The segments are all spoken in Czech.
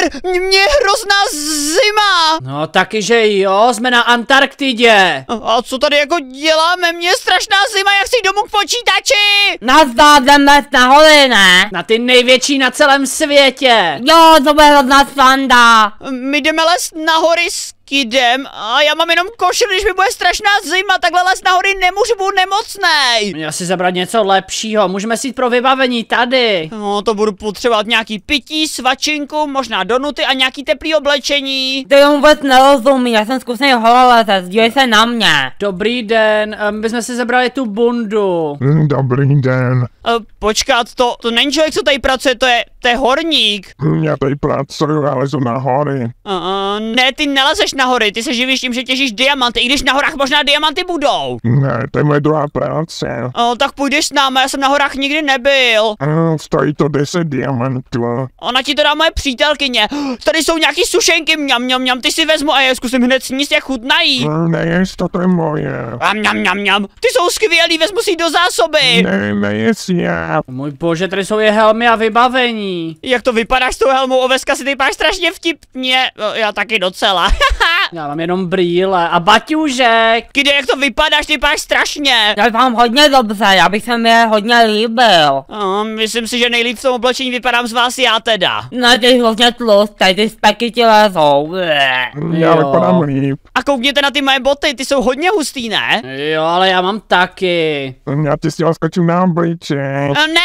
Mě je hrozná zima. No taky, že jo, jsme na Antarktidě. A co tady jako děláme? Mě je strašná zima, jak si domů k počítači. Nazdar, jdeme na hory, ne? Na ty největší na celém světě. Jo, to bude hrozná sranda. My jdeme les na hory s Kidem a já mám jenom košil, když mi bude strašná zima, takhle les na hory nemůžu, budu nemocnej. Měl si zabrat něco lepšího, můžeme si jít pro vybavení tady. No to budu potřebovat nějaký pití, svačinku, možná donuty a nějaký teplý oblečení. Ty vůbec nerozumí, já jsem zkušený horolezec, dívej se na mě. Dobrý den, my jsme si zabrali tu bundu. Dobrý den. Počkat, to není člověk, co tady pracuje, to je horník. Já tady pracuju, ale lezu na hory. Ne, ty nelezeš na hory, ty se živíš tím, že těžíš diamanty, i když na horách možná diamanty budou. Ne, to je moje druhá práce. Tak půjdeš s námi, já jsem na horách nikdy nebyl. Stojí to 10 diamantů. Ona ti to dá moje přítelkyně. Tady jsou nějaký sušenky, mňam, ty si vezmu a já je zkusím hned sníst, jak chutnají. Nejest, to je moje. Mňam, ty jsou skvělý, vezmu si do zásoby. Nejest já. Můj bože, tady jsou je helmy a vybavení. Jak to vypadáš s tou helmou, Oveska, si ty vypadáš strašně vtipně. Já taky docela. Já mám jenom brýle a baťůžek. Kdy, jak to vypadáš, ty vypadáš strašně. Já vám hodně dobře, já bych se mi hodně líbil. Myslím si, že nejlíp v tom oblečení vypadám z vás já teda. No ty hrozně tlustý, ty speky ti lezou. Já vypadám líp. A koukněte na ty moje boty, ty jsou hodně hustý, ne? Jo, ale já mám taky. Já ti si skočím na obličej. Ne,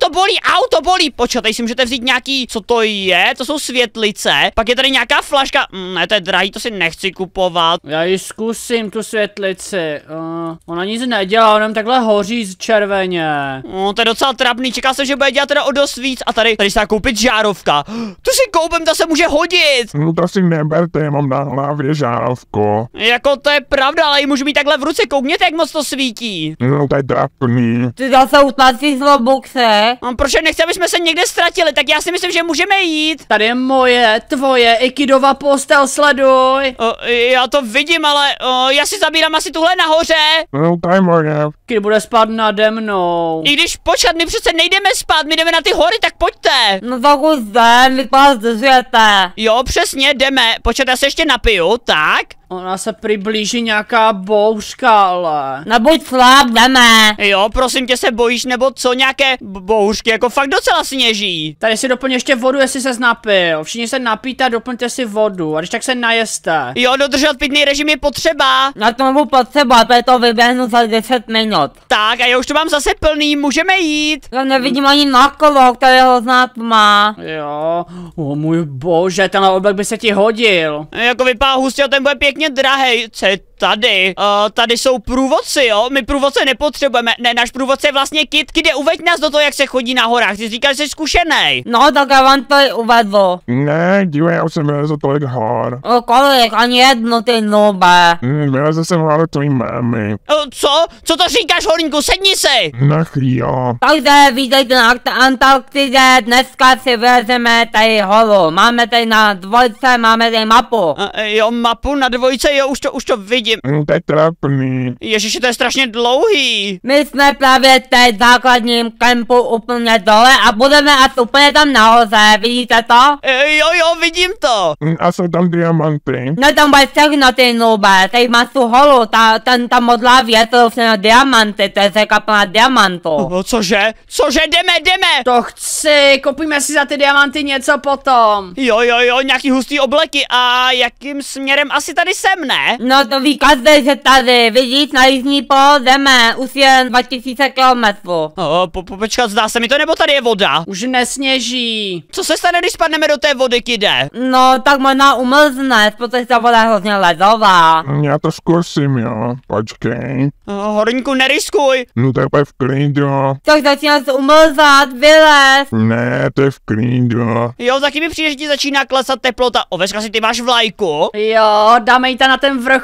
auto bolí. Počkej, si můžete vzít nějaký, co to je? To jsou světlice. Pak je tady nějaká flaška. Ne, to je drahý, to si nechci kupovat. Já ji zkusím, tu světlici. Ona nic nedělá, ona takhle hoří červeně. To je docela trapný, čekal jsem, že bude dělat teda o dost víc. A tady se dá koupit žárovka. Tu si koupím, ta se může hodit. To si neberte, já mám na hlavě žárovku. Jako to je pravda, ale ji můžu mít takhle v ruce, koukněte, jak moc to svítí. To je trapný. Ty zase utlačíš Robuxe. Proč nechci, aby jsme se někde ztratili, tak já si myslím, že můžeme jít. Tady je moje, tvoje i Kidova postel, sleduj. Já to vidím, ale já si zabírám asi tuhle nahoře. To je moje. Kid bude spát nade mnou. I když počkat, my přece nejdeme spát, my jdeme na ty hory, tak pojďte. No tak už jdem, vy vás zdržujete. Jo, přesně, jdeme. Počkat, já se ještě napiju, tak. Ona se přiblíží nějaká bouřka, ale... Nebuď slab, jdeme. Jo, prosím tě, se bojíš, nebo co, nějaké bouřky, jako fakt docela sněží. Tady si doplň ještě vodu, jestli se napil. Všichni se napijte a doplňte si vodu, a když tak se najeste. Jo, dodržovat pitný režim je potřeba. Na to nebudu potřeba, to vyběhnu za 10 minut. Tak, a já už to mám zase plný, můžeme jít. Já nevidím ani na kolo, to je hrozná tma. Jo, můj bože, tenhle oblek by se ti hodil. Jako vypadá hustě, ten bude pěkně drahej. Co je tady? Tady jsou průvodci, jo? My průvodce nepotřebujeme. Ne, náš průvodce je vlastně Kid. Kide, uveď nás do toho, jak se chodí na horách. Ty říkal, že jsi zkušenej. No, tak já vám to uvedl. Ne, dívej, já už jsem vylezl tolik hor. Kolik? Ani jedno, ty nube. Vylezl jsem hor tvojí mámy. Co? Co to říkáš, horníku? Sedni si! Jo. Takže vítejte na Antarktidě, dneska si vylezeme tady horu. Máme tady na dvojce, máme tady mapu. Jo, mapu na dvojce, jo, už to vidím. To je trapný. Ježiši, to je strašně dlouhý. My jsme právě teď v základním kempu úplně dole a budeme asi úplně tam nahoře, vidíte to? Jo, vidím to. A jsou tam diamanty. No tam bude všechno, ty nube, tady máš tu holu, ta modlá věc, to jsou diamanty, to je řeka plná diamantů. Cože, jdeme. To chci, koupíme si za ty diamanty něco potom. Jo, nějaký hustý obleky a jakým směrem asi tady sem, ne? No to ví každý, že tady, vidíš, na jižní pol jdeme, už jen 2000 kilometrů. Počkat, zdá se mi to, nebo tady je voda? Už nesněží. Co se stane, když spadneme do té vody, Kide? No, tak možná umrzne, protože ta voda je hrozně ledová. Já to zkusím, jo. Počkej. Horníku, neriskuj. Tak je v klidu. Tak začíná se umrzat, vylez. Ne, to je v klidu. Jo, taky mi přijde, že ti začíná klesat teplota. Oveska, si ty máš vlajku? Jo, dáme jí tam na ten vrchol té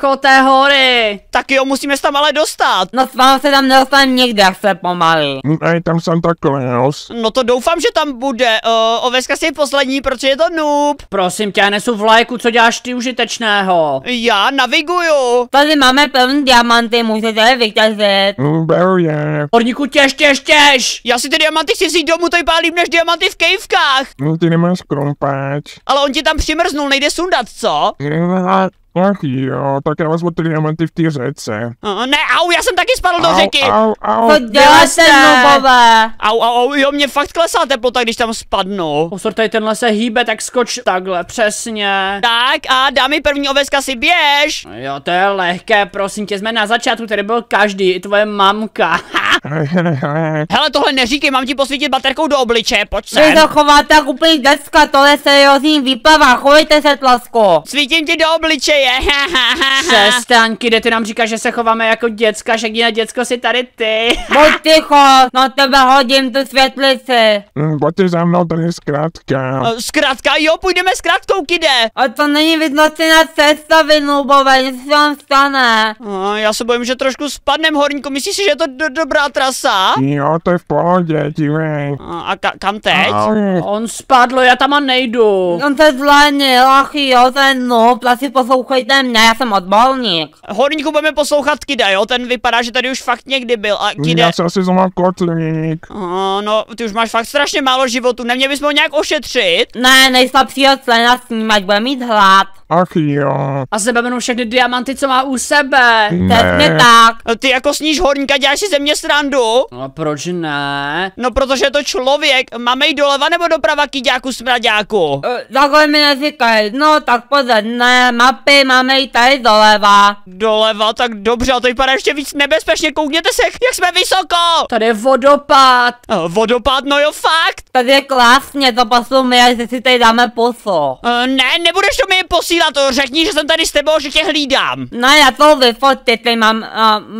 hory. Tak jo, musíme se tam ale dostat. No s vámi se tam nedostaneme nikdy, jak se pomalí. Ej, tam Santa Claus. No to doufám, že tam bude. Oveska si je poslední, protože je to noob. Prosím tě, já nesu vlajku, co děláš ty užitečného? Já naviguju. Tady máme plný diamanty, můžete je vytěžit. Beru je. Horníku, těž. Já si ty diamanty chci vzít domů, to vypadá líp než diamanty v kejvkách. Ty nemáš krumpáč. Ale on ti tam přimrznul, nejde sundat, co? Ach jo, tak já vezmu ty diamanty v té řece. Ne, au, já jsem taky spadl do řeky. Au. Co děláte, nubové? Au, jo, mě fakt klesá teplota, když tam spadnu. Pozor, tady tenhle se hýbe, tak skoč takhle, přesně. Tak a dá mi první Oveska, si běž. Jo, to je lehké, prosím tě, jsme na začátku, tady byl každý, i tvoje mamka. Hele, tohle neříkej, mám ti posvítit baterkou do obličeje, pojď Vy sem. to chováte jak úplný decka, tohle je seriózní výplava, chovejte se, Tlasku. Svítím ti do obličeje. Přestaň, kde ty nám říkáš, že se chováme jako děcka, že jediné děcko si tady ty. Buď ticho, na tebe hodím tu světlici. Pojďte za mnou, tady je zkrátka. Zkrátka, jo, půjdeme s krátkou, kide. A to není vyznačená cesta, vy nubové, něco se vám stane. Já se bojím, že trošku spadnem, horníku, myslíš si, že je to dobrá trasa? Jo, to je v pohodě, dívej. A kam teď? On spadl, já tam nejdu. On se zlenil, ach jo, ten noob, asi poslouchejte mě, já jsem odborník. Horníku budeme poslouchat Kida, jo? Ten vypadá, že tady už fakt někdy byl. A Kide... Já se asi zlomám kotlík. No, ty už máš fakt strašně málo životu. Neměli bychom ho nějak ošetřit? Ne, nejslabšího člena snímať, bude mít hlad. Ach jo. A sebemenu všechny diamanty, co má u sebe. Přesně tak. Ty jako sníš horníka, děláš si ze mě srandu? No proč ne? No, protože je to člověk. Máme jít doleva nebo doprava, Kiďáku, smraďáku? Takhle mi neříkej, no tak podle dne mapy máme jít tady doleva. Doleva, tak dobře, a to vypadá ještě víc nebezpečně. Koukněte se, jak jsme vysoko! Tady je vodopád. Vodopád, no jo, fakt. Tady je krásně, to poslume, že si tady dáme pusu. Ne, nebudeš to mi posílat, řekni, že jsem tady s tebou, že tě hlídám. Ne, já to vyfotit, tady mám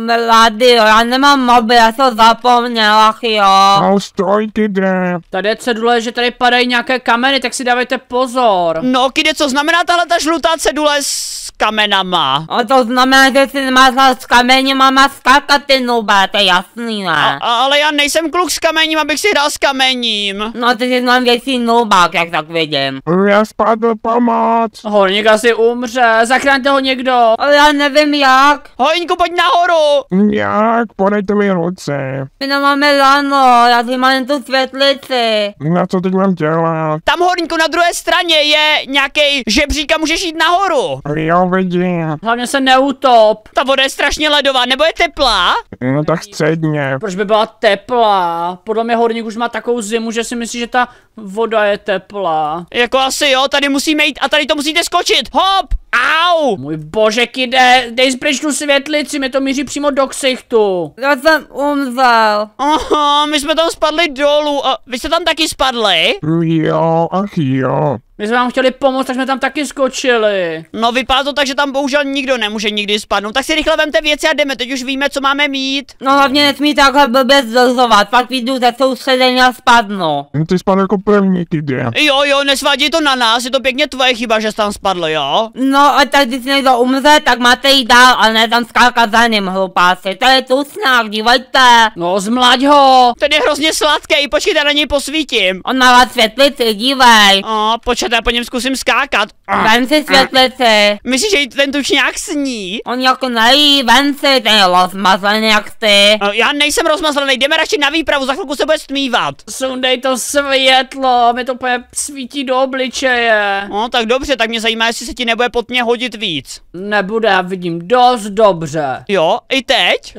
rádio, já nemám mobil, já jsem zapomněl, ach jo. Stoj, Kide. Tady je cedule, že tady padají nějaké kameny, tak si dávejte pozor. No, Kide, co znamená tahle ta žlutá cedule s kamenama? A to znamená, že si nemáš s kamením a má skákat ty nube, to je jasný, ne? Ale já nejsem kluk s kamením, abych si hrál s kamením. No ty jsi mám větší nubák, jak tak vidím. Já spadl, pomoc. Horník asi umře, zachraňte ho někdo. Ale já nevím jak. Hojníku, pojď nahoru. Jak? Podejte mi ruce. My nemáme ráno, já si mám jen tu světlici. Na co teď mám dělat? Tam, horníku, na druhé straně je nějaký žebřík a můžeš jít nahoru. Jo, vidím. Hlavně se neutop. Ta voda je strašně ledová, nebo je teplá? No tak středně. Proč by byla teplá? Podle mě horník už má takovou zimu, že si myslí, že ta voda je teplá. Jako asi jo, tady musíme jít a tady to musíte skočit. Hop! Au! Můj bože, Kide, dej pryč tu světlici, mi to míří přímo do ksichtu. Já jsem umřel. Aha, my jsme tam spadli dolů. Vy jste tam taky spadli? Jo, ach jo. My jsme vám chtěli pomoct, tak jsme tam taky skočili. No, vypadá to tak, že tam bohužel nikdo nemůže nikdy spadnout. Tak si rychle vemte věci a jdeme, teď už víme, co máme mít. No hlavně nesmí takhle blbě zdržovat, pak vyjdu ze soustředění a spadnu. Ty spadl jako první, Kide. Jo, nesváděj to na nás, je to pěkně tvoje chyba, že jsi tam spadl, jo? No a tak když někdo umře, tak máte jít dál a ne tam skákat za ním, hlupáci. To je tucnák, dívejte. No, zmlaď ho. Ten je hrozně sladký, počkejte, na něj posvítím. On má světlici, dívej. Počkejte, já po něm zkusím skákat. Vem si světlici. Myslíš, že ten tučňák sní? On jako nejí, ven si, ten je rozmazlený jak ty. Já nejsem rozmazlený, jdeme radši na výpravu, za chvilku se bude stmívat. Sundej to světlo, mi to úplně svítí do obličeje. No, tak dobře, tak mě zajímá, jestli se ti nebude pod mě hodit víc. Nebude, já vidím dost dobře. Jo, i teď?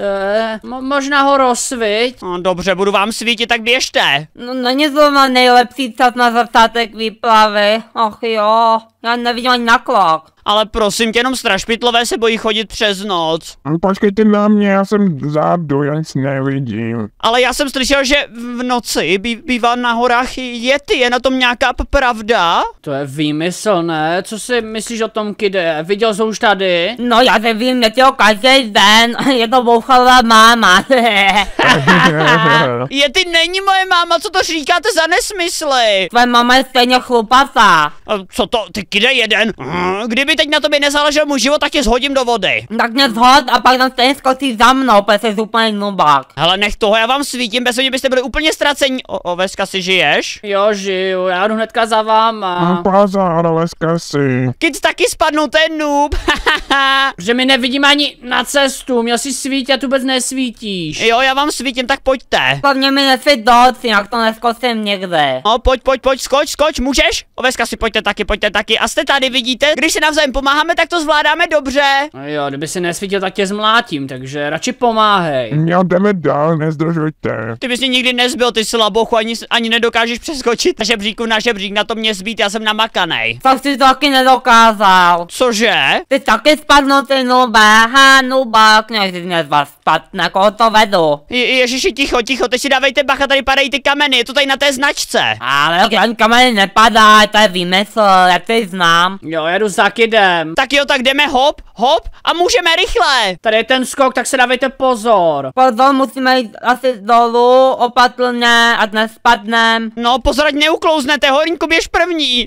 Možná ho rozsviť. No, dobře, budu vám svítit, tak běžte. No není zrovna nejlepší čas na začátek výplavy. Ach jo, já nevidím ani na klok. Ale prosím tě, jenom strašpitlové se bojí chodit přes noc. Počkejte na mě, já jsem vzadu, já nic nevidím. Ale já jsem slyšel, že v noci bývá na horách Yeti, je na tom nějaká pravda? To je výmysl, ne? Co si myslíš o tom, Kide? Viděl jsi už tady? No já se vím, že to každý den, je to bouchavá máma. Yeti není moje máma, co to říkáte za nesmysly? Tvoje mama je stejně chlupatá. Co to, ty Kde jeden? Kdyby teď na tobě nezáležel můj život, tak tě shodím do vody. Tak mě zhod a pak tam stejně skočí za mnou, protože jsi úplně nubák. Hele, nech toho, já vám svítím, bez mě byste byli úplně ztracení. Oveska, si žiješ? Jo, žiju, já jdu hnedka za váma. Pozor, Oveska si. Kids taky spadnou, ten noob. Že mi nevidím ani na cestu, měl si svítit a tu vůbec nesvítíš. Jo, já vám svítím, tak pojďte. Hlavně mi nesvět doc, jinak to neskočím někde. No, pojď, skoč, můžeš? Oveska si pojďte taky. A jste tady, vidíte? Když se navzájem pomáháme, tak to zvládáme dobře. No jo, kdyby si nesvítil, tak tě zmlátím, takže radši pomáhej. Jo, jdeme dál, nezdržujte. Ty bys mě nikdy nezbyl, ty slabochu, ani nedokážeš přeskočit žebříku na žebřík, na to mě zbít, já jsem namakanej. Tak jsi to taky nedokázal. Cože? Ty taky spadnou, ty nube, nubák, než z mě z vás spadne, koho to vedu. Ježiši, ticho, teď si dávejte bacha, tady padají ty kameny, je to tady na té značce. Ale ani kameny nepadá, to je výmysl, jak ty znám. Jo, jedu za kidem. Tak jo, tak jdeme hop a můžeme rychle. Tady je ten skok, tak se dávejte pozor. Pozor, musíme jít asi dolů, opatrně, ať nespadnem. No, pozor, ať neuklouznete, Horínku, běž první.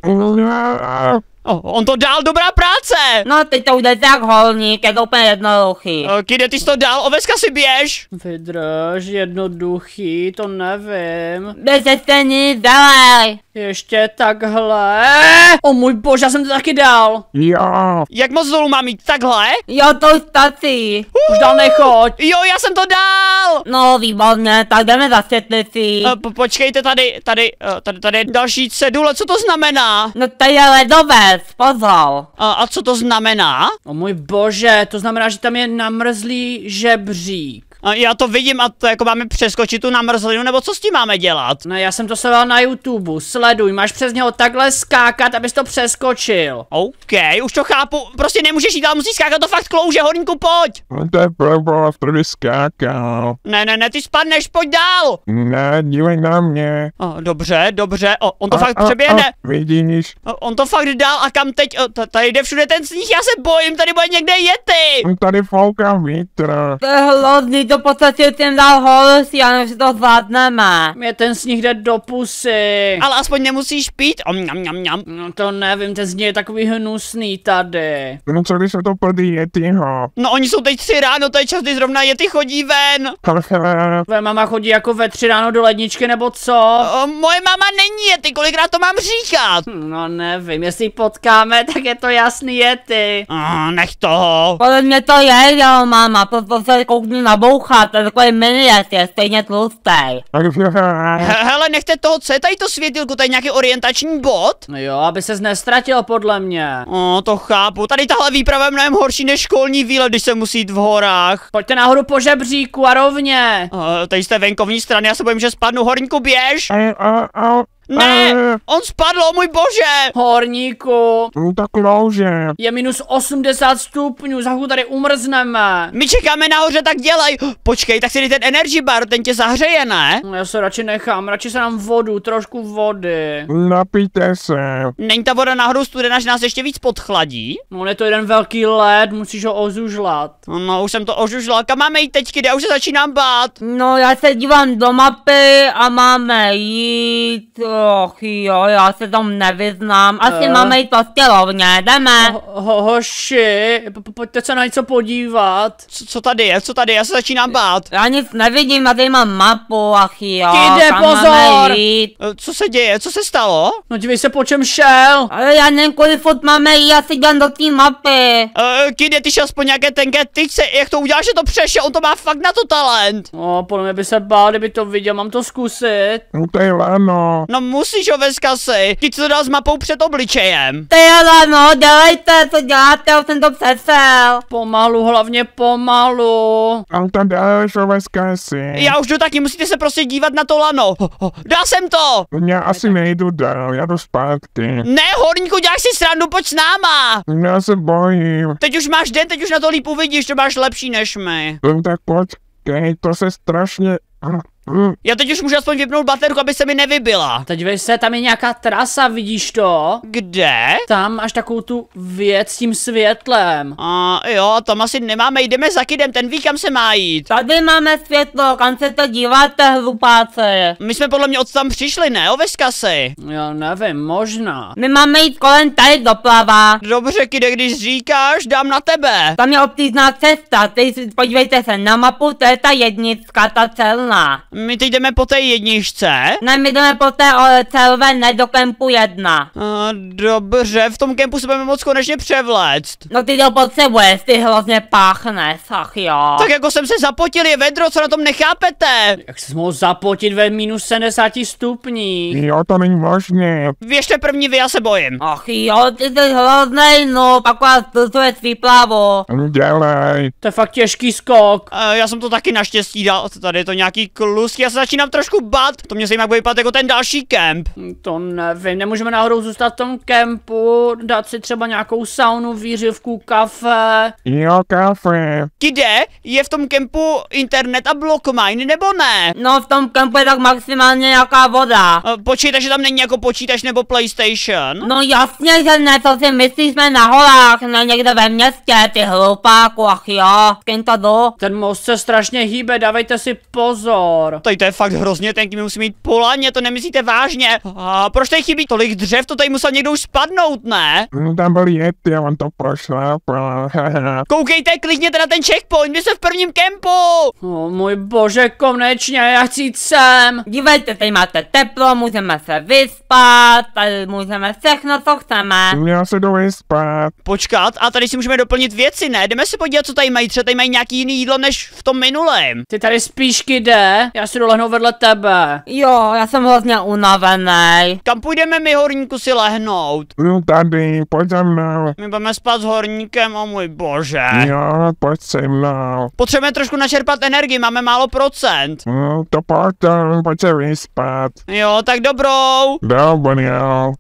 On to dál, dobrá práce. No, teď to jde jak holník, je to úplně jednoduchý. Kide, ty jsi to dál, Oveska si běž. Vydrž, jednoduchý, to nevím. Běžte se nic, dělej. Ještě takhle. O můj bože, já jsem to taky dal. Jo. Jak moc dolů mám jít, takhle? Jo, to už stačí. Už dál nechoď. Jo, já jsem to dál. No, výborně, tak jdeme za světlicí. Počkejte, tady je další cedule, co to znamená? No, to je ledovec, pozor. A co to znamená? O můj bože, to znamená, že tam je namrzlý žebřík. Já to vidím a to jako máme přeskočit tu namrzlinu, nebo co s tím máme dělat? No já jsem to sledoval na YouTube, sleduj, máš přes něho takhle skákat, abys to přeskočil. OK, už to chápu, prostě nemůžeš jít, ale musíš skákat, to fakt klouže, Horínku, pojď! To je blbost, tady skákal. Ne, ty spadneš, pojď dál! Ne, dívej na mě. Dobře, on to fakt přeběhne. Vidíš? On to fakt dál a kam teď? Tady jde všude ten sníh, já se bojím, tady bude někde Yeti! Tady fouká vítr. To je hrozný, to podstatě tím dál horší, ale že to zvládneme. Mě ten sníh jde do pusy. Ale aspoň nemusíš pít. No to nevím, ten sníh je takový hnusný tady. No co když se to plodí Yetiho? No oni jsou teď 3 ráno, to je čas, kdy zrovna Yeti chodí ven. Tvoje mama chodí jako ve 3 ráno do ledničky nebo co? Moje mama není Yeti, kolikrát to mám říkat? No nevím, jestli ji potkáme, tak je to jasný Yeti. Nech toho. Podle mě to je, jo, máma, proto se koukni na boucha, to je takový mini je stejně tlustej. Hele, nechte toho, co je tady to světilku, tady nějaký orientační bod? No jo, aby ses nestratil podle mě. To chápu, tady tahle výprava je mnohem horší než školní výlet, když se musí jít v horách. Pojďte nahoru po žebříku a rovně. Tady z té venkovní strany, já se bojím, že spadnu, Horníku, běž. Ne, on spadl, můj bože! Horníku. Tak louže. Je minus 80 stupňů, za chvíli tady umrzneme. My čekáme nahoře, tak dělej. Počkej, tak si dej ten energy bar, ten tě zahřeje, ne? No já se radši nechám, radši se dám vodu, trošku vody. Napijte se. Není ta voda nahoru studená, že nás ještě víc podchladí? No je to jeden velký led, musíš ho ozužlat. No už jsem to ožužlal, kam máme jít teď, já už se začínám bát. No, já se dívám do mapy a máme jít. Och jo, já se tam nevyznám. Asi máme jít prostě rovně, jdeme. Hoši, pojďte se na něco podívat. Co tady je, já se začínám bát. Já nic nevidím, já tady mám mapu, ach jo. Jde, kam pozor! máme jít? Co se děje, co se stalo? No dívej se, po čem šel. Ale já nevím, kolik fot máme jít, já si dám do té mapy. Kide, ty šel aspoň nějaké tenké tyčce, jak to udělal, že to přešel, on to má fakt na to talent. No, podle mě by se bál, kdyby to viděl, mám to zkusit. To je lano. No musíš, Oveska si, ty to dal s mapou před obličejem. To je lano, dělejte, co děláte, už jsem to přesel. Pomalu, hlavně pomalu. A to dáš, Oveska si. Já už jdu taky, musíte se prostě dívat na to lano. Dal jsem to. Já asi nejdu dál, já jdu zpátky. Ne, Horníku, děláš si srandu, pojď s náma. Já se bojím. Teď už máš den, teď už na to líp uvidíš, to máš lepší než my. Tak počkej, to se strašně... Já teď už můžu aspoň vypnout baterku, aby se mi nevybila. Teď dívej se, tam je nějaká trasa, vidíš to? Kde? Tam až takovou tu věc s tím světlem. Jo, tam asi nemáme, jdeme za Kidem, ten ví, kam se má jít. Tady máme světlo, kam se to díváte, hlupáci? My jsme podle mě od tam přišli, ne? Oveskasy. Já nevím, možná. My máme jít kolem tady doprava. Dobře, Kide, když říkáš, dám na tebe. Tam je obtížná cesta, podívejte se na mapu, to je ta jednička, ta celná. My teď jdeme po té jedničce. Ne, my jdeme po té celvé, ne do kempu 1. Dobře, v tom kempu se budeme moc konečně převléct. No ty to potřebuješ, ty hrozně páchneš, ach jo. Tak jako jsem se zapotil, je vedro, co na tom nechápete? Jak jsi mohl zapotit ve minus 70 stupních? Jo, to není možné. Běžte první vy, já se bojím. Ach jo, ty jsi hroznej, no, pak vás stutuje výplavu. Dělej. To je fakt těžký skok. Já jsem to taky naštěstí dal, tady je to nějaký klus, já se začínám trošku bát. To mě zajímá, jak bude vypadat jako ten další kemp. To nevím, nemůžeme náhodou zůstat v tom kempu, dát si třeba nějakou saunu, výřivku, kafe. Jo, kafe. Kide, je v tom kempu internet a blockmine, nebo ne? No v tom kempu je tak maximálně nějaká voda. Počítač, že tam není jako počítač nebo PlayStation? No jasně, že ne, co si myslíš, jsme na horách, ne někde ve městě, ty hlupáku, ach jo, s kým to jdu? Ten most se strašně hýbe, dávejte si pozor. Tady to je fakt hrozně tenký, my musíme jít po laně, to nemyslíte vážně? A proč tady chybí tolik dřev, to tady musel někdo už spadnout, ne? Tam byl Yeti, on to prošlapal. Koukejte klidně teda ten checkpoint, my jsme v prvním kempu! Můj bože, konečně, já chci jít sem. Dívejte, tady máte teplo, můžeme se vyspat, tady můžeme všechno, co chceme. Já se jdu vyspat. Počkat, a tady si můžeme doplnit věci, ne? Jdeme se podívat, co tady mají, třeba tady mají nějaký jiný jídlo než v tom minulém. Ty tady spíš, Kide, já si dolehnu vedle tebe. Jo, já jsem hrozně unavený. Kam půjdeme my, horníku, si lehnout? Jdu tady, pojď za mnou. My budeme spát s horníkem, o můj bože. Jo, pojď se mnou. Potřebujeme trošku načerpat energii, máme málo procent. To pojď se vyspat. Jo, tak dobrou. Dobrý, jo.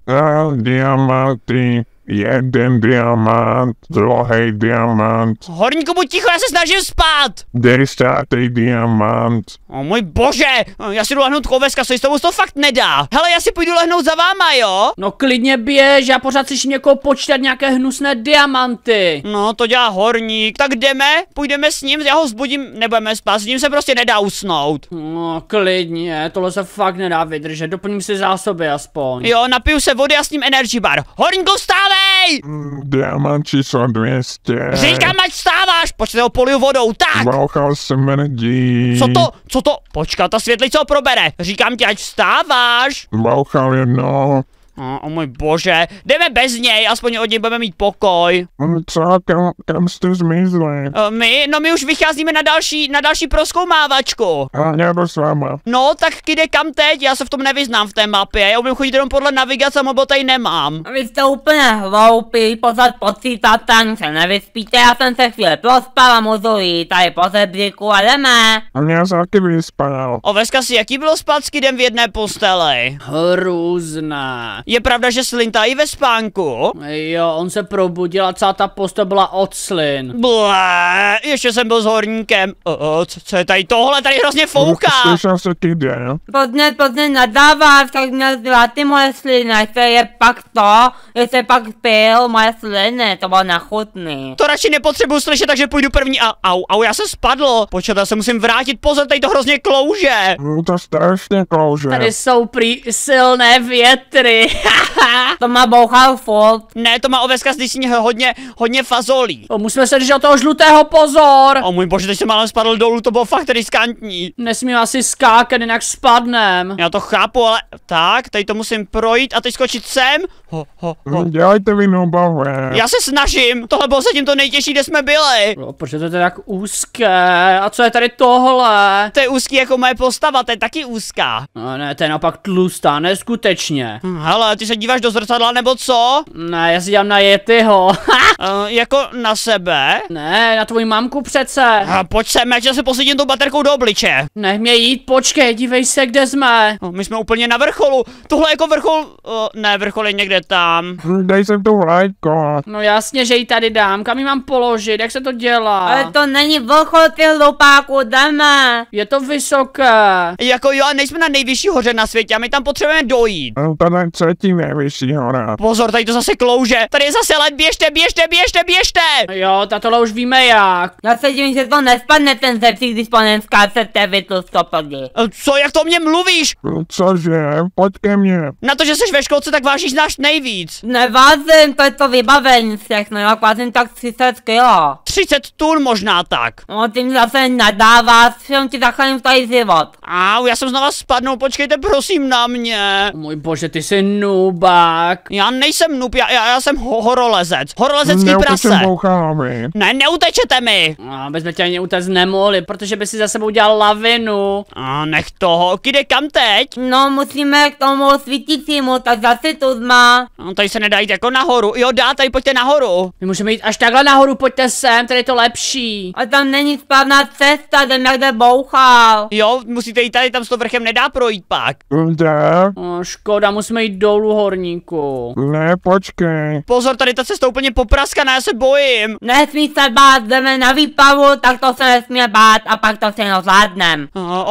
Diamanty. Jeden diamant, druhý diamant, Horníku, buď ticho, já se snažím spát. 10. diamant. O můj bože, já si jdu lehnout koveska, s tobou to fakt nedá. Hele, já si půjdu lehnout za váma, jo? No klidně běž, já pořád slyším někoho počítat nějaké hnusné diamanty. No, to dělá horník. Tak jdeme, půjdeme s ním, já ho vzbudím, nebudeme spát, s ním se prostě nedá usnout. No klidně, tohle se fakt nedá vydržet, doplním si zásoby aspoň. Jo, napiju se vody a s ním energy bar. Horníku, vstávej! Diamant číslo 200. Říkám, ať vstáváš, počkej, ho poliju vodou, tak! Bouchal jsem energii. Co to? Počkat, ta světlice ho probere. Říkám ti, ať vstáváš. Bouchal jednou. O můj bože, jdeme bez něj, aspoň od něj budeme mít pokoj. Co, kam jste zmizli? My už vycházíme na další prozkoumávačku. Já jdu s váma. No, tak jde kam teď, já se v tom nevyznám v té mapě, já umím chodit jenom podle navigace a mobil tady nemám. Vy jste úplně hloupí, pořád počítáte, ani se nevyspíte, já jsem se chvíli prospal a můžu jít tady po zebříku a jdeme. Já se taky vyspal. Oveska si, jaký bylo spát s Kidem v jedné posteli? Hrůzné. Je pravda, že slintá i ve spánku? Jo, on se probudil a celá ta postel byla od slin. Blé, ještě jsem byl s horníkem. Co je tady tohle? Tady hrozně fouká. Slyšel se Kide? Pozdě nadáváš, tak měl dělat ty moje sliny, jestli pak pil moje sliny, to bylo nechutný. To radši nepotřebuji slyšet, takže půjdu první a au, já se spadl. Počkat, já se musím vrátit, pozor, tady to hrozně klouže. To strašně klouže. Tady jsou prý silné větry. To má bouchal furt. Ne, to má Oveska když si hodně fazolí. Musíme se držet toho žlutého, pozor. O můj bože, teď jsem málem spadl dolů, to bylo fakt riskantní. Nesmím asi skákat, jinak spadnem. Já to chápu, ale tak, tady to musím projít a teď skočit sem. Dělejte vy nobové. Já se snažím, tohle bylo zatím to nejtěžší, kde jsme byli. Proč je to tak úzké? A co je tady tohle? To je úzký jako moje postava, to je taky úzká. No ne, to je naopak tlustá, neskutečně. Hele, hele, ty se díváš do zrcadla nebo co? Ne, já si dám na Yetiho. Jako na sebe? Ne, na tvoji mamku přece. Pojď sem, já se posadím tou baterkou do obliče. Nech mě jít, počkej, dívej se, kde jsme. My jsme úplně na vrcholu. Tohle je jako vrchol, ne, vrchol je někde tam. Dej sem tu vlajko. No jasně, že ji tady dám, kam ji mám položit, jak se to dělá? Ale to není vrchol, ty hlupáku, jdeme. Je to vysoké. Jako jo, nejsme na nejvyšší hoře na světě a my tam potřebujeme dojít. Tady je třetí nejvyšší hora. Pozor, tady to zase klouže. Tady je zase led, běžte. Jo, tohle už víme jak. Já se divím, že to nespadne ten zepsík, když po něm skácete vy tu stopodí. Co, jak to o mě mluvíš? Cože? Pojď ke mně. Na to, že jsi ve školce, tak vážíš náš nejvíc. Nevázím, to je to vybavení všechno, já vázím tak 30 kilo. 30 tun možná tak. No tím zase nadává, všem ti zachrání tady život. Au, já jsem znova spadnul, počkejte prosím na mě. Můj bože, ty jsi nubák. Já nejsem noob, já jsem horolezec. Horolezecký prase. Neutečem bouchávi. Ne, neutečete mi. Aby jsme tě ani utéct nemohli, protože by si za sebou dělal lavinu. Nech toho, kde kam teď? No musíme k tomu svítícímu, tak zase tu zma. No, tady se nedá jít jako nahoru. Jo, dá, tady pojďte nahoru. My můžeme jít až takhle nahoru, pojďte sem, tady je to lepší. A tam není správná cesta, jdem jak jde bouchal. Jo, musíte jít tady, tam s to vrchem nedá projít pak. Kde? Škoda, musíme jít dolů, horníku. Ne, počkej. Pozor, tady ta cesta úplně popraskaná, já se bojím. Nesmí se bát, jdeme na výpravu, tak to se nesmí bát a pak to všechno zvládnem.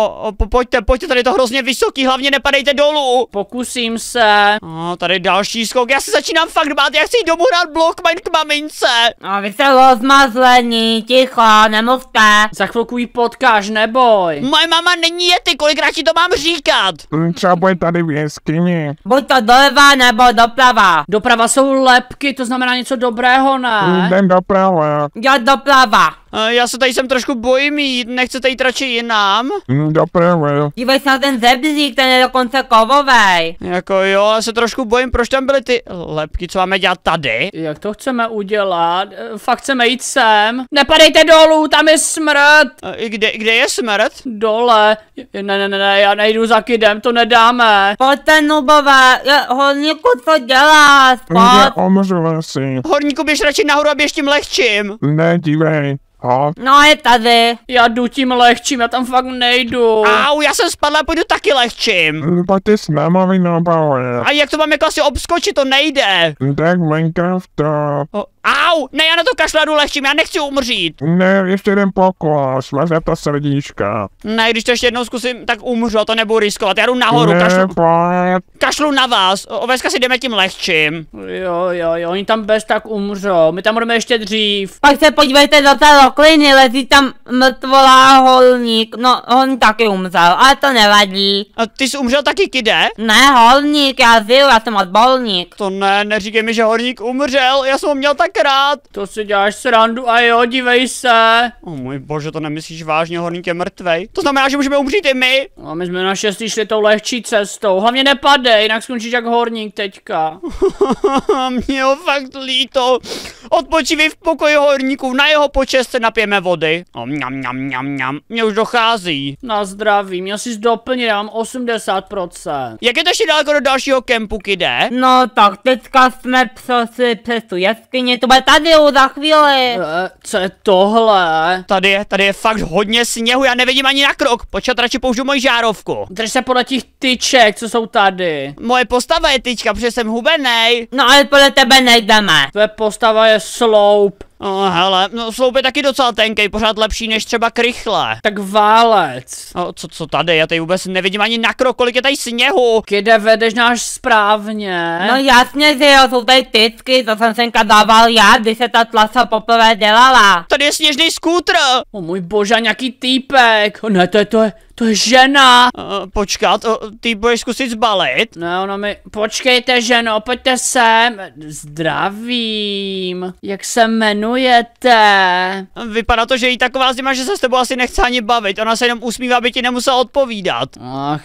Pojďte, tady je to hrozně vysoký, hlavně nepadejte dolů. Pokusím se. Tady další skok, já se začínám fakt bát, já chci jít domů hrát Blockmine k mamince. A vy jste rozmazlení, ticho, nemluvte. Za chvilku jí potkáš, neboj. Moje mama není Yeti, kolikrát ti to mám říkat? Třeba bude tady v jeskyni. Buď to doleva nebo doprava. Doprava jsou lepky, to znamená něco dobrého, ne? Jdem doprava. Já doprava. Já se tady sem trošku bojím jít, nechcete jít radši jinam? Doprava. Dívej se na ten zebřík, ten je dokonce kovovej. Jako jo, já se trošku bojím, proč tam byly ty lepky, co máme dělat tady? Jak to chceme udělat? Fakt chceme jít sem? Nepadejte dolů, tam je smrt! Kde je smrt? Dole. Ne, já nejdu za kidem, to nedáme. Pojďte nubové, horníku, co děláš? Omřela si. Horníku, běž radši nahoru a běž tím lehčím. Ne, dívej. No je tady. Já jdu tím lehčím, já tam fakt nejdu. Au, já jsem spadla, půjdu taky lehčím. Pojďte s náma vynábavit. A jak to mám jako asi obskočit, to nejde. Tak Minecraftu. Au, ne, já na to kašlu, jdu lehčím, já nechci umřít. Ne, ještě jeden pokus, máš to srdíčka. Ne, když to ještě jednou zkusím, tak umřu, a to nebudu riskovat, já jdu nahoru, Ne, kašlu na vás, Oveska si jdeme tím lehčím. Jo, oni tam bez tak umřou, my tam budeme ještě dřív. Pak se podívejte do té rokliny, lezí tam mrtvolá holník. No, on taky umřel, ale to nevadí. A ty jsi umřel taky, kide? Ne, holník, já žiju, já jsem odbolník. To ne, neříkej mi, že horník umřel, já jsem ho měl tak rád. To si děláš srandu a jo, dívej se. Můj bože, to nemyslíš vážně, horník je mrtvej. To znamená, že můžeme umřít i my. A my jsme naštěstí šli tou lehčí cestou, hlavně nepadej, jinak skončíš jak horník teďka. Mě ho fakt líto. Odpočívej v pokoji horníků, na jeho počest se napijeme vody. Mňam. Mně už dochází. Na zdraví, měl jsi doplnit, já mám 80%. Jak je to ještě daleko do dalšího kempu, kide? No tak teďka jsme přesli přes tu jeskyni, to bude tady za chvíli. Co je tohle? Tady je fakt hodně sněhu, já nevidím ani na krok. Počkat, radši použiju moji žárovku. Drž se podle těch tyček, co jsou tady. Moje postava je tyčka, protože jsem hubenej. No ale podle tebe nejdeme. Tvoje postava je sloup. Hele, no sloup je taky docela tenkej, pořád lepší než třeba krychle. Tak válec. Co tady? Já tady vůbec nevidím ani na krok, kolik je tady sněhu. Kde vedeš náš správně? No jasně, že jo, jsou tady tycky, to jsem senka dával já, když se ta tlasa poprvé dělala. Tady je sněžný skútr. O můj bože, nějaký týpek. Ne, to je žena. Počkat, ty budeš zkusit zbalit? Ne, ona mi... Počkejte, ženo, pojďte sem. Zdravím. Jak se jmenuje? plánujete? Vypadá to, že jí taková zima, že se s tebou asi nechce ani bavit. Ona se jenom usmívá, aby ti nemusela odpovídat. Ach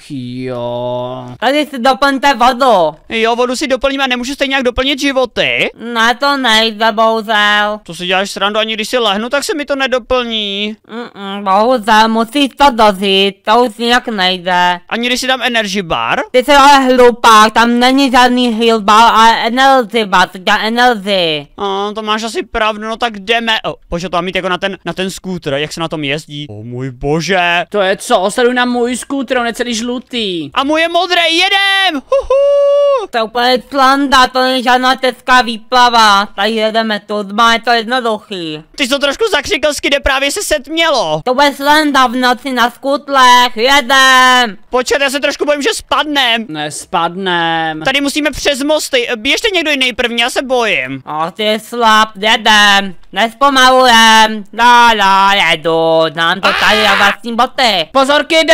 jo. Tady si doplňte vodu. Jo, vodu si doplníme a nemůžu stejně nějak doplnit životy. Ne, to nejde, bohužel. To si děláš srandu, ani když si lehnu, tak se mi to nedoplní. Bohužel, musíš to dožít, to už nějak nejde. Ani když si dám energy bar. Ty jsi ale hlupák, tam není žádný heal bar, ale energy bar, to dělá energy. To máš asi pravdu, no tak jdeme. Bože, to mám mít jako na ten skútr, jak se na tom jezdí. Můj bože. To je co? Sleduj na můj skútr, on je celý žlutý. A můj je modrý, jedem! To je úplně slanda, to není žádná česká výplava. Tady jedeme tudma, je to jednoduchý. Ty jsi to trošku zakřikl, kde právě se setmělo. To bude slanda v noci na skutlech, jedem. Počkat, já se trošku bojím, že spadnem. Nespadnem. Tady musíme přes mosty. Běžte někdo jiný první, já se bojím. Ty slab, jedem. Nespomalujem. Jedu, nám to tady na vlastní boty. Pozor, kide!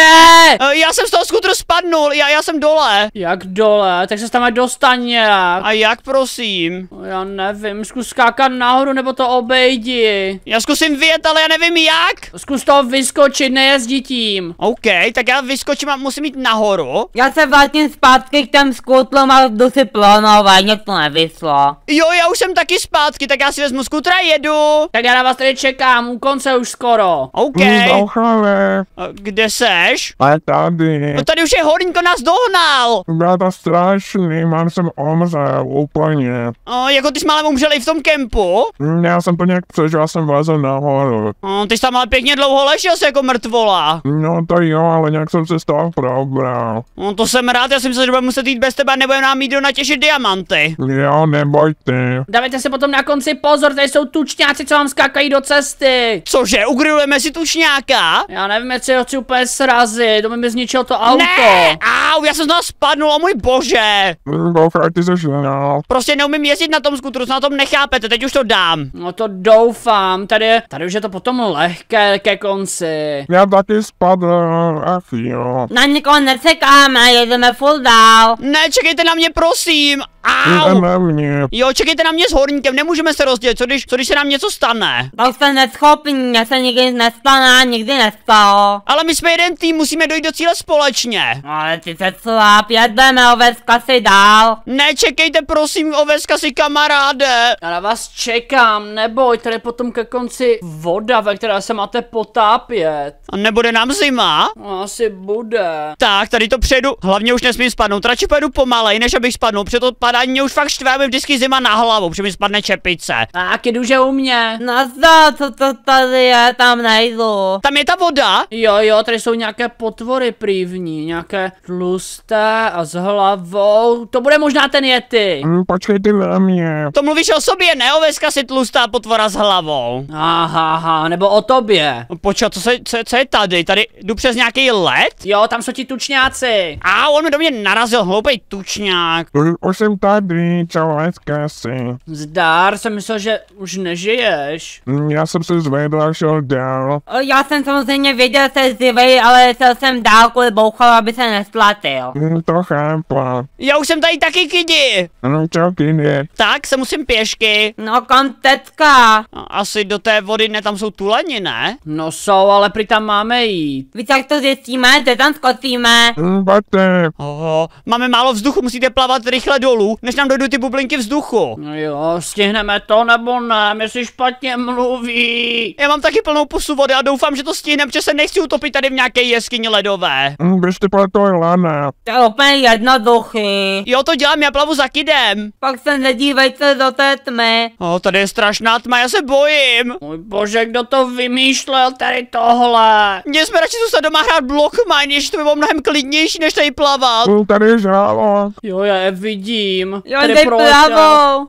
Já jsem z toho skutru spadnul, já jsem dole. Jak dole? Tak se tam dostaň nějak. A jak, prosím? Já nevím, zkus skákat nahoru nebo to obejdi. Já zkusím vyjet, ale já nevím jak. Zkus to vyskočit, nejezdí tím. OK, tak já vyskočím a musím jít nahoru. Já se vrátím zpátky k těm skutlům a jdu si plonovat, mě to nevyšlo. Jo, já už jsem taky zpátky, tak já si vezmu skutra a jedu. Tak já na vás tady čekám, u konce už skoro. OK. Dochale. Kde seš? A tady. No tady už je Horníko, nás dohnal. Bylo to strašný, mám jsem omřel úplně. Jako ty jsi málem umřel i v tom kempu? Já jsem to nějak přežil, jsem vlezl nahoru. Ty jsi tam ale pěkně dlouho ležel se jako mrtvola. No to jo, ale nějak jsem se z toho probral. To jsem rád, já jsem myslel, že budeme muset jít bez tebe a nebudeme nám jít natěžit diamanty. Jo, nebojte. Dávajte se potom na konci pozor, tady jsou tučňáci, co vám skákají do cesty. Cože, ugrilujeme si tučňáka? Já nevím, jestli ho chci úplně srazit, to by mi zničilo to auto. Ne, já jsem z toho spadnul, o můj bože. Doufaj, ty jsi žral. Prostě neumím jezdit na tom skutru, co na tom nechápete, teď už to dám. No to doufám, tady už je to potom lehké ke konci. Já taky spadl, ach jo. Na nikoho nečekáme, jedeme full dál. Ne, čekejte na mě, prosím. Au. Jo, čekejte na mě s Horníkem, nemůžeme se rozdělit, co když se nám něco stane? To jste neschopní, mě se nikdy nic nestane, nikdy nestalo. Ale my jsme jeden tým, musíme dojít do cíle společně. Ale ty se slab, jedeme ovecka si dál. Ne, čekejte prosím, oveska si kamaráde. Já na vás čekám, neboj, tady potom ke konci voda, ve které se máte potápět. A nebude nám zima? No, asi bude. Tak, tady to přejdu, hlavně už nesmím spadnout, radši pojedu pomalej, než abych spadnul, protože to padání mě už fakt štve, mi vždycky zima na hlavu, protože mi spadne čepice. Tak, jdu, že u mě. No co to tady je, tam nejdu. Tam je ta voda? Jo, tady jsou nějaké potvory prývní, nějaké tlusté a s hlavou. To bude možná ten Yeti. Počkejte na mě. To mluvíš o sobě, ne? Oveska si tlustá potvora s hlavou. Aha, nebo o tobě. Počkat, co je tady? Tady jdu přes nějaký led? Jo, tam jsou ti tučňáci. On mi do mě narazil, hloupej tučňák. Už jsem tady, čau, hezká si. Zdár, jsem myslel, že už nežiješ. Já jsem se zvedl a šel dál. Já jsem samozřejmě věděl, že jsi živej, ale šel jsem dál kvůli bouchalu, aby se nesplatil. To chápu. Já už jsem tady taky, kidi. No čau, kyně. Tak se musím pěšky. No kam teďka? Asi do té vody, ne, tam jsou tuleni, ne? No jsou, ale prý tam máme jít. Víš, jak to zjistíme, kde tam skočíme? Pojďte. Máme málo vzduchu, musíte plavat rychle dolů, než nám dojdou ty bublinky vzduchu. No jo, stihneme to nebo ne, mě si špatně mluví. Já mám taky plnou pusu vody a doufám, že to stihneme, protože se nechci utopit tady v nějaké jeskyni ledové. Běžte po to lana. To je úplně jednoduchý. Jo, to dělám, já plavu za kidem. Pak se nedívejte do té tmy. Tady je strašná tma, já se bojím. Můj bože, kdo to vymýšlel tady tohle? Měli jsme radši zůstat doma hrát Blockmine, ještě to by bylo mnohem klidnější, než tady plavat. Tady je žralok. Jo, já je vidím. Jo, Tady dej proletěl. pravou.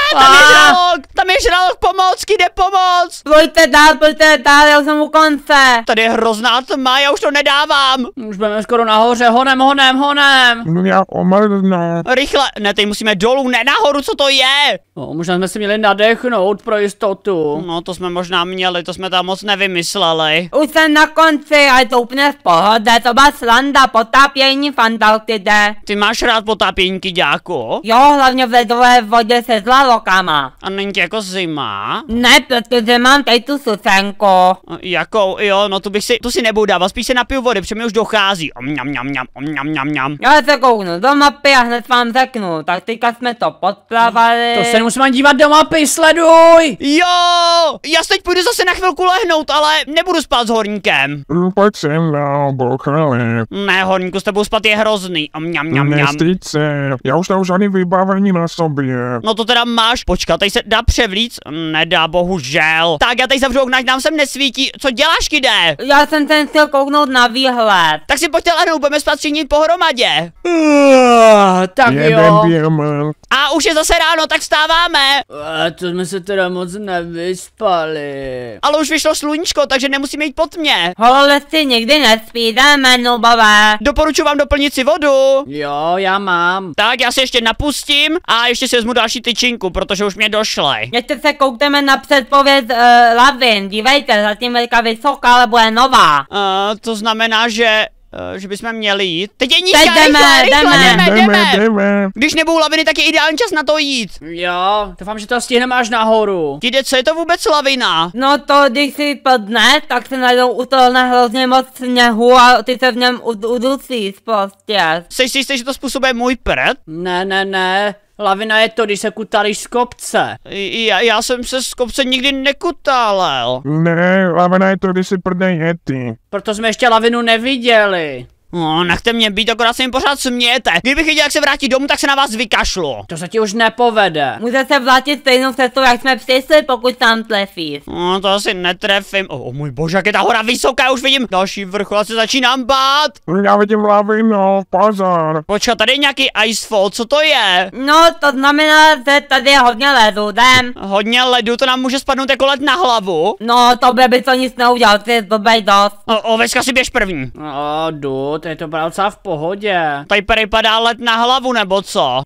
Tam je žralok, pomoc, kde pomoc? Pojďte dál, já už jsem u konce. Tady je hrozná tma, já už to nedávám. Už budeme skoro nahoře, honem. Já omrznu. Rychle, ne, teď musíme dolů, ne nahoru, co to je? Možná jsme si měli nadechnout pro jistotu. No, to jsme možná měli, to jsme tam moc nevymysleli. Už jsem na konci a je to úplně v pohodě, to byla slanda, potápění v Antarktide. Ty máš rád potápění, kyďáku? Jo, hlavně v ledové vodě se zlalokama. A není to jako zima? Ne, protože mám tady tu susenku. Jakou? Jo, no tu si nebudu dávat, spíš se napiju vody, protože mi už dochází. Mňam. Já se kouknu do mapy a hned vám řeknu, tak teďka jsme to podplavali. To se nemusíme dívat do mapy, sleduj! Jo, já se teď půjdu zase na chvilku lehnout, ale nebudu spát s horníkem. Pojď sem dál, bochali. Ne, horníku, s tebou spát je hrozný. Mňam. Nestýď se, já už tam žádný vybavení na sobě. No to teda máš, počkat, tady se dá převlíct? Nedá, bohužel. Tak já tady zavřu okna, ať nám sem nesvítí. Co děláš, kide? Já jsem ten chtěl kouknout na výhled. Tak si pojďte lehnout, budeme spát všichni pohromadě. Tak jo. Diamant. A už je zase ráno, tak vstáváme. To jsme se teda moc nevyspali. Ale už vyšlo sluníčko, takže nemusíme jít po tmě. Holole si nikdy nespí, jdeme, nubové. Doporučuji vám doplnit si vodu. Jo, já mám. Tak já se ještě napustím a ještě si vezmu další tyčinku, protože už mě došly. Ještě se koukneme na předpověď lavin, dívejte, zatím je vysoká, ale bude nová. To znamená, že bychom měli jít. Teď je nízká, jdeme. Když nebudou laviny, tak je ideální čas na to jít. Jo, doufám, že to stihneme až nahoru. Kide, co je to vůbec lavina? No to, když si padne, tak se najdou u toho hrozně moc sněhu a ty se v něm udusíš prostě. Jsi si jistý, že to způsobuje můj prd? Ne. Lavina je to, když se kutalíš z kopce. Já jsem se z kopce nikdy nekutálel. Ne, lavina je to, když si prdne Yeti. Proto jsme ještě lavinu neviděli. No, nechte mě být, akorát se mi pořád smějete. Kdybych viděl, jak se vrátí domů, tak se na vás vykašlu. To se ti už nepovede. Může se vrátit stejnou cestou, jak jsme přišli, pokud tam trefíš. No, to asi netrefím. Můj bože, jak je ta hora vysoká, už vidím další vrchol, se začínám bát. Já vidím lavinu, pozor. Počkat, tady je nějaký icefall, co to je? No, to znamená, že tady je hodně ledu, jdem. Hodně ledu, to nám může spadnout jako led na hlavu. No, tobě by to nic neudělal, ty blbej dost. Oveska si běž první. Jdu, to je to docela v pohodě. Tady padá led na hlavu, nebo co?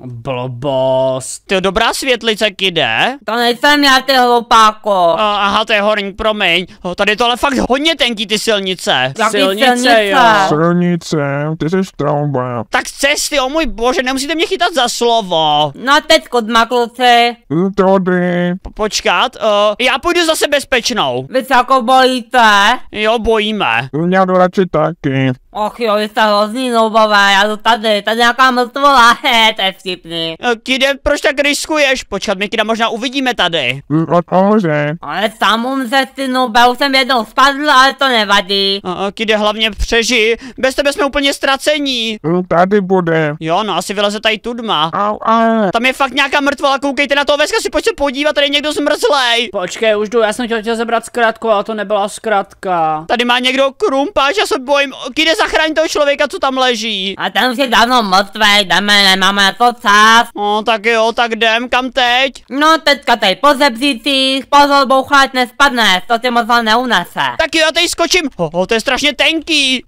Blbost. Ty dobrá světlice, kide? To nejsem já, ty hlupáko. Aha, to je horník, promiň. Tady je to ale fakt hodně tenký, ty silnice. Jaký Silnice, jo. Silnice, ty jsi trouba. Tak cesty, můj bože, nemusíte mě chytat za slovo. No teď kudma, kluci. Tady. Počkat, já půjdu zase bezpečnou. Vy se jako bojíte? Jo, bojíme. Já jdu radši taky. Och jo, jste hrozný noubové, já jdu tady nějaká mrtvola, to je vtipný. Kide, proč tak riskuješ? Počkat, my Kida možná uvidíme tady. Odhoře. Ale sám umřeš, ty noube, už jsem jednou spadl, ale to nevadí. Kide, hlavně přežij, bez tebe jsme úplně ztracení. Tady bude. Jo, no asi vyleze tady tudma. Au. Tam je fakt nějaká mrtvola, koukejte na to, Veska, si pojď se podívat, tady je někdo zmrzlej. Počkej, už jdu, já jsem chtěl tě zabrat zkratku, ale to nebyla zkratka. Tady má někdo krumpáč, já se bojím. Kide, zachraň toho člověka, co tam leží. A ten už je dávno mrtvej, jdeme, nemáme na to čas. Tak jo, tak jdem, kam teď? No teďka tady po zebřících, pozor, bouchat nespadne, to tě moc neunese. Tak jo, já tady skočím. To je strašně tenký.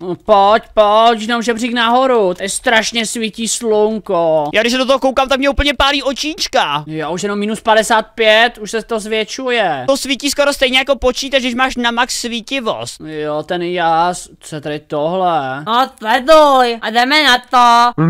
Pojď, jenom žebřík nahoru, tady strašně svítí slunko. Já když se do toho koukám, tak mě úplně pálí očíčka. Jo, už jenom -55, už se to zvětšuje. To svítí skoro stejně jako počítač, když máš na max svítivost. Jo, ten jas, co je tady tohle? No sleduj, a jdeme na to.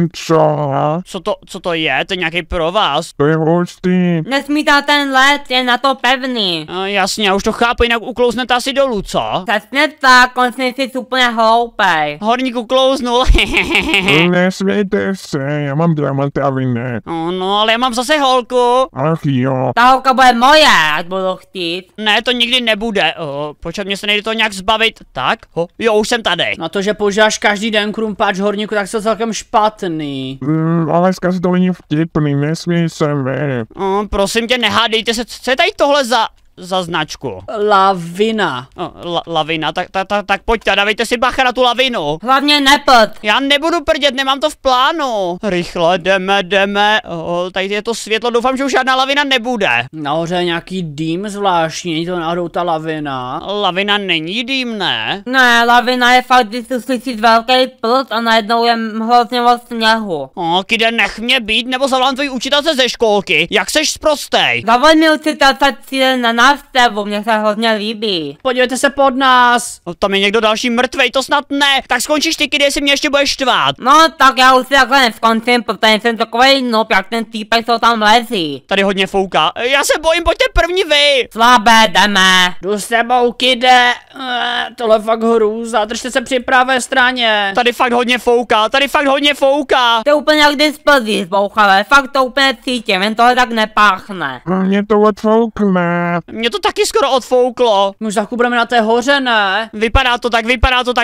Co to je? To je nějaký provaz. To je hustý. Nesmí tam ten led, je na to pevný. Jasně, já už to chápu, jinak uklouznete asi dolů, co? Přesně tak, on si jsi úplně hloupej. Horník uklouznul. Nesmějte se, já mám diamantaviny. No, ale já mám zase holku. Ach jo. Ta holka bude moje, ať budu chtít. Ne, to nikdy nebude. Počkat, mě se nejde to nějak zbavit. Tak, jo, už jsem tady. Na to, že používáš každý den krumpáč horníku, tak se celkem špatný. Ale zkaz to není vtipný, nesmí se vy. Prosím tě, nehádejte se, co je tady tohle za značku? Lavina. Lavina, tak pojďte, dávejte si bacha na tu lavinu. Hlavně nepad. Já nebudu prdět, nemám to v plánu. Rychle, jdeme. Tady je to světlo, doufám, že už žádná lavina nebude. Nahoře je nějaký dým zvláštní, není to náhodou ta lavina? Lavina není dým, ne? Ne, lavina je fakt, když tu slyšíš velký prut a najednou je hrozně moc sněhu. Kide, nech mě být, nebo zavolám tvojí učitelce ze školky. Jak seš sprostej? Zavolj mi učitelce, přijde na návštěvu, mně se hodně líbí. Podívejte se pod nás. No, tam je někdo další mrtvej, to snad ne. Tak skončíš ty, kdy si mě ještě budeš štvát. No, tak já už si takhle neskončím, protože jsem takovej noob, jak ten týpek, co tam lezí. Tady hodně fouká. Já se bojím, pojďte první vy. Slabé, jdeme. Jdu s tebou, kide. Tohle je fakt hrůza, držte se při pravé straně. Tady fakt hodně fouká, tady fakt hodně fouká. Ty úplně jak dispozic, bouchavé, fakt to úplně cítím, jen tohle tak nepáchne. Mě to odfoukne. Mě to taky skoro odfouklo. My už za chvilku budeme na té hoře, ne? Vypadá to tak,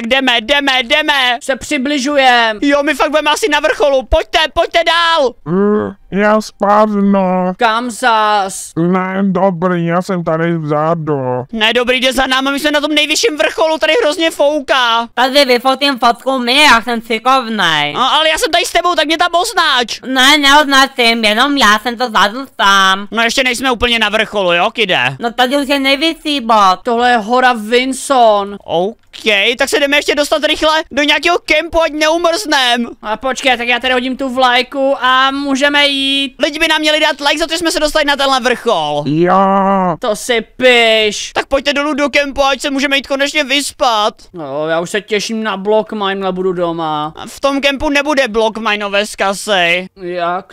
jdeme. Se přibližujem. Jo, my fakt budeme asi na vrcholu, pojďte dál. Já spadnu. Kam zas? Ne, dobrý, já jsem tady vzadu. Ne, dobrý, jde za náma, my jsme na tom nejvyšším vrcholu, tady hrozně fouká. Tady vyfotím fotku mě, jak jsem šikovnej. No, ale já jsem tady s tebou, tak mě tam označ. Ne, neoznačím, jenom já jsem to zvládl sám. No ještě nejsme úplně na vrcholu, jo, kide? No tady už je nejvyšší bod. Tohle je hora Vinson. OK, tak se jdeme ještě dostat rychle do nějakého kempu, ať neumrznem. A počkej, tak já tady hodím tu vlajku a můžeme jít. Lidi by nám měli dát like za to, že jsme se dostali na tenhle vrchol. Jo. To si piš. Tak pojďte dolů do kempu, ať se můžeme jít konečně vyspat. No, já už se těším na Blockmine, ale budu doma. V tom kempu nebude blok Minové zkasy. Jak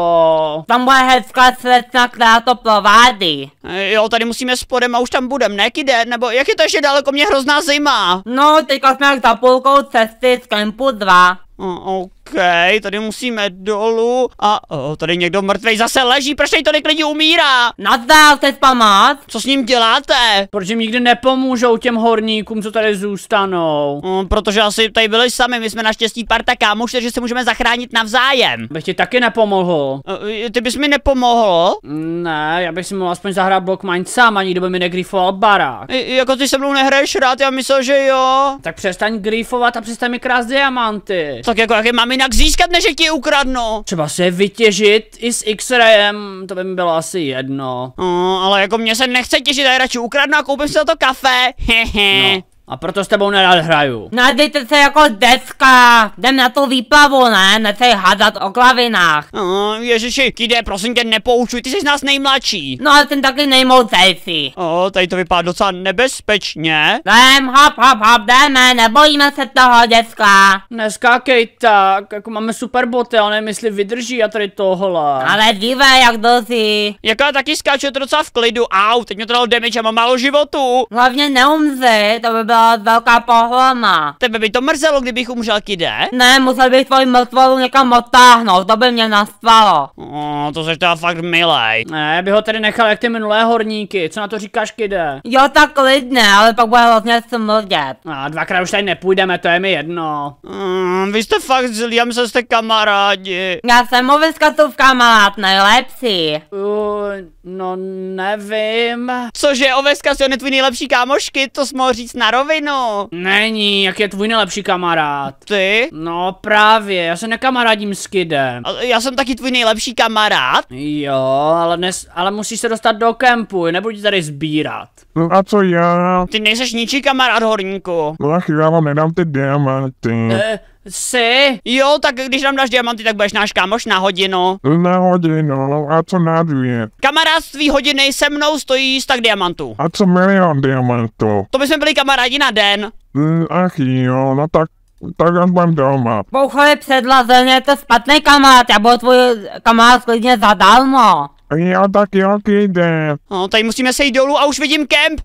to? Tam bude hezká slečna, která to provádí. Jo, tady musíme spodem a už tam budem, ne, kide? Nebo jak je to ještě daleko, mě hrozná zima. No, teďka jsme jak za půlkou cesty z kempu 2. OK, tady musíme dolů a tady někdo mrtvej zase leží, proč tady tolik lidí umírá? Nazdar, chceš pomoct? Co s ním děláte? Proč jim nikdy nepomůžou těm horníkům, co tady zůstanou? Protože asi tady byli sami, my jsme naštěstí parta kámoš, takže se můžeme zachránit navzájem. Bych ti taky nepomohl. Ty bys mi nepomohl? Ne, já bych si mohl aspoň zahrát Blockmine sám a nikdo by mi negrifoval barák. Jako ty se mnou nehraješ rád, já myslel, že jo. Tak přestaň grifovat a přestaň mi krást diamanty. Tak jako jak je mám jinak získat, než je ti ukradnu? Třeba se je vytěžit i s X-rayem, to by mi bylo asi jedno. Ale jako mě se nechce těšit, já radši ukradnu a koupím si za to kafe. Hehe. No. A proto s tebou nerad hraju. Nadejte se jako decka. Jdem na tu výplavu, ne? Nechej hádat o klavinách. Ježiši, Kide, prosím tě, nepoučuj, ty jsi z nás nejmladší. No ale jsem taky nejmoudřejší. Tady to vypadá docela nebezpečně. Jdem, hop, jdeme, nebojíme se toho, děcka. Neskákej tak, jako máme super boty, ale nevím, jestli vydrží a tady tohle. Ale dívej, jak dozí. Jaká taky skáče to docela v klidu. Au, teď mě to dalo damage a mám málo životu. Hlavně neumři, to by byla velká pohroma. Tebe by to mrzelo, kdybych umřel, Kide? Ne, musel bych tvoji mrtvolu někam odtáhnout, to by mě nastvalo. To seš teda fakt milej. Ne, by ho tady nechal jak ty minulé horníky, co na to říkáš, Kide? Jo, tak klidně, ale pak bude hrozně smrdět. A dvakrát už tady nepůjdeme, to je mi jedno. Vy jste fakt zlí, já myslím, že jste kamarádi. Já jsem Oveskařův kamarád, nejlepší. No nevím. Cože, Oveska si on je tvůj nejlepší kámošky, to jsi mohl říct na rovinu. Není, jak je tvůj nejlepší kamarád? Ty? No právě, já se nekamarádím s Kidem. Já jsem taky tvůj nejlepší kamarád. Jo, ale musíš se dostat do kempu, nebudu ti tady sbírat. A co já? Ty nejseš ničí kamarád, horníku. Ach, já vám nedám ty diamanty. Jsi? Jo, tak když nám dáš diamanty, tak budeš náš kámoš na hodinu. Na hodinu, a co na 2? Kamarádství hodiny se mnou stojí 100 diamantů. A co 1 000 000 diamantů? To bychom byli kamarádi na den. Ach jo, no tak já budem doma. Bouchovi předlazeně, je to špatný kamarád, já budu tvůj kamarád klidně zadarmo. Jo, tak jo, Kide. Tady musíme sejít dolů a už vidím kemp.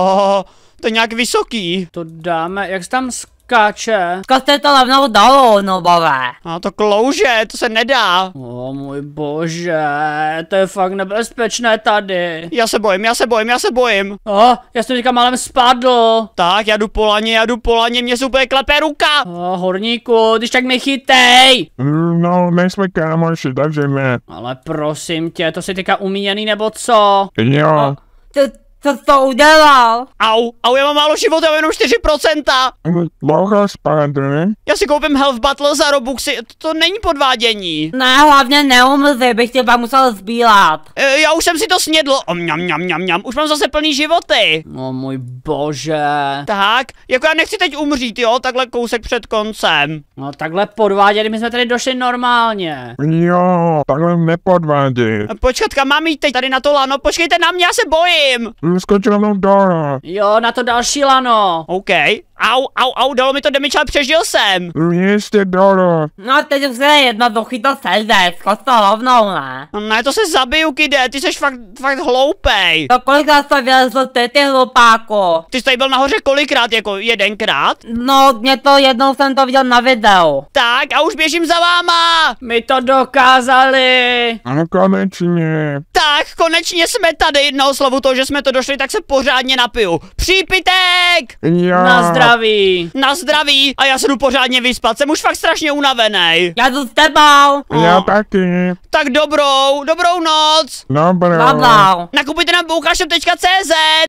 To je nějak vysoký. To dáme, jak jsi tam skáče? Zkuste to rovnou dolů, nubové. To klouže, to se nedá. O můj bože, to je fakt nebezpečné tady. Já se bojím. Já jsem teďka málem spadl. Tak, já jdu po laně, mě se úplně klepe ruka. Horníku, když tak mi chytej. No, nejsme kámoši, takže ne. Ale prosím tě, to jsi teďka umíjený nebo co? Jo. Co jsi to udělal? Au, já mám málo života, já mám jenom 4%. Dlouho zpátky. Já si koupím Health Battle za Robuxy, to není podvádění. Ne, hlavně neumři, bych tě pak musel zbílat. Já už jsem si to snědl, mňam, už mám zase plný životy. No můj bože. Tak, jako já nechci teď umřít, jo, takhle kousek před koncem. No takhle podváděli, my jsme tady došli normálně. Jo, takhle nepodvádět. Počkat, mám jít teď tady na to lano, počkejte na mě, já se bojím. Skočil mnou dole. Jo, na to další lano. OK, au, dalo mi to damage, ale přežil jsem. Ještě dole. No teď už je jednoduchý to sejdeš, zkus to rovnou, ne? Ne, to se zabiju, kide, ty jsi fakt hloupej. To kolikrát jsi vylezl ty hlupáku? Ty jsi tady byl nahoře kolikrát, jako jedenkrát? No, jednou jsem to viděl na videu. Tak a už běžím za váma. My to dokázali. A konečně. Tak, konečně jsme tady, na oslavu toho, že jsme to došli, tak se pořádně napiju. Přípitek! Já. Na zdraví. Na zdraví a já se jdu pořádně vyspat, jsem už fakt strašně unavený. Já jdu s tebou. Já taky. Tak dobrou noc. Dobrou. Dobrou. Nakupujte na boukašem.cz